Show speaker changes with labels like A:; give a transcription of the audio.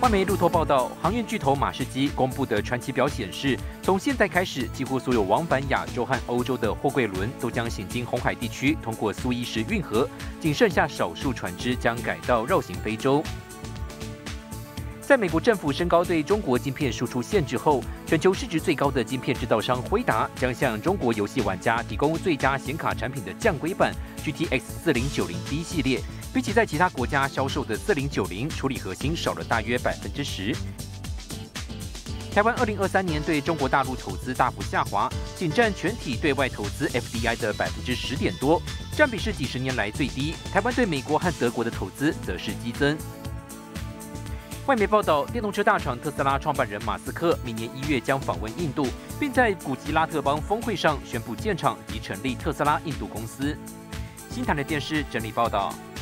A: 外媒路透报道，航运巨头马士基公布的传奇表显示，从现在开始，几乎所有往返亚洲和欧洲的货柜轮都将行经红海地区，通过苏伊士运河，仅剩下少数船只将改道绕行非洲。在美国政府升高对中国晶片输出限制后，全球市值最高的晶片制造商辉达将向中国游戏玩家提供最佳显卡产品的降规版 GTX 4090B 系列。比起在其他国家销售的4090，处理核心少了大约10%。台湾2023年对中国大陆投资大幅下滑，仅占全体对外投资 FDI 的10%点多，占比是几十年来最低。台湾对美国和德国的投资则是激增。外媒报道，电动车大厂特斯拉创办人马斯克明年1月将访问印度，并在古吉拉特邦峰会上宣布建厂及成立特斯拉印度公司。新台的电视整理报道。